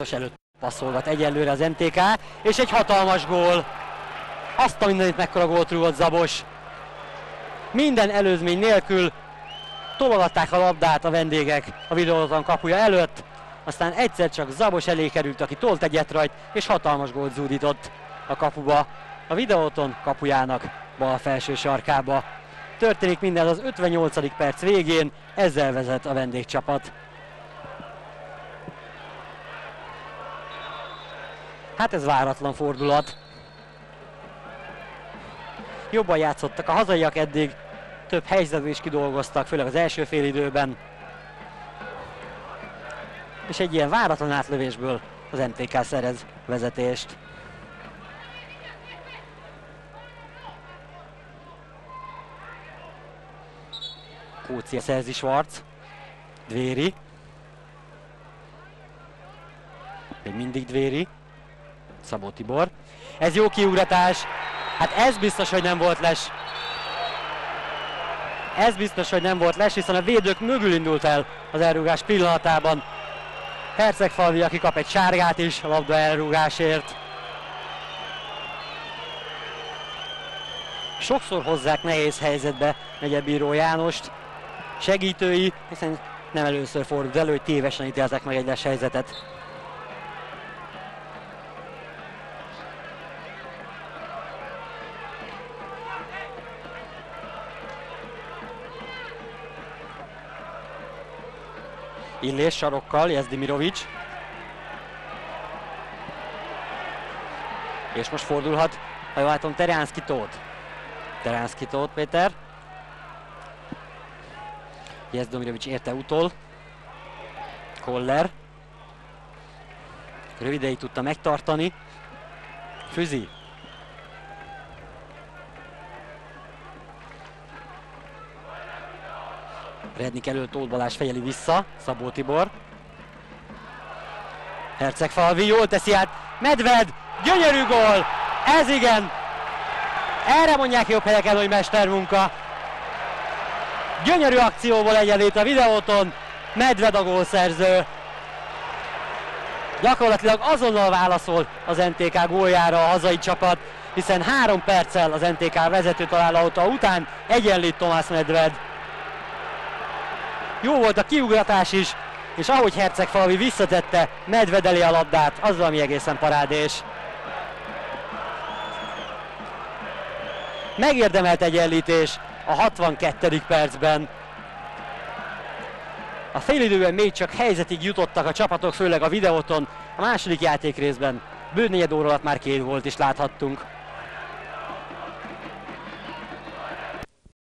Előtt passzolgat egyelőre az NTK, és egy hatalmas gól. Azt a mindenit mekkora gólt rúgott Zabos. Minden előzmény nélkül tologatták a labdát a vendégek a Videóton kapuja előtt, aztán egyszer csak Zabos elé került, aki tolt egyet rajt, és hatalmas gólt zúdított a kapuba, a Videóton kapujának bal felső sarkába. Történik minden az 58. perc végén, ezzel vezet a vendégcsapat. Hát ez váratlan fordulat. Jobban játszottak a hazaiak eddig, több helyzetet is kidolgoztak, főleg az első félidőben. És egy ilyen váratlan átlövésből az MTK szerez vezetést. Kócia szerzi Schwarz. Dvéri. Még mindig Dvéri. Szabó Tibor. Ez jó kiugratás. Hát ez biztos, hogy nem volt les. Ez biztos, hogy nem volt les, hiszen a védők mögül indult el az elrúgás pillanatában. Hercegfalvi, aki kap egy sárgát is a labda elrúgásért. Sokszor hozzák nehéz helyzetbe negyedbíró Jánost. Segítői, hiszen nem először fordult elő, hogy tévesen ítéltek meg egy les helyzetet. Illés sarokkal, Jezdimirovics. És most fordulhat, ha jól látom, Teránszky Tóth. Teránszky Tóth Péter. Jezdimirovics érte utol. Koller. Rövid ideig tudta megtartani. Füzi. Rednik elől, Tóth Balázs fejeli vissza, Szabó Tibor. Hercegfalvi jól teszi át, Medved, gyönyörű gól! Ez igen! Erre mondják jobb helyeken, hogy mestermunka. Gyönyörű akcióból egyenlít a Videóton, Medved a gólszerző. Gyakorlatilag azonnal válaszol az NTK góljára a hazai csapat, hiszen 3 perccel az NTK vezető találata után egyenlít Tomás Medved. Jó volt a kiugratás is, és ahogy Hercegfalvi visszatette Medved elé a labdát, az valami egészen parádés. Megérdemelt egyenlítés a 62. percben. A félidőben még csak helyzetig jutottak a csapatok, főleg a Videóton. A második játékrészben bő negyed óra alatt már 2 gólt is láthattunk.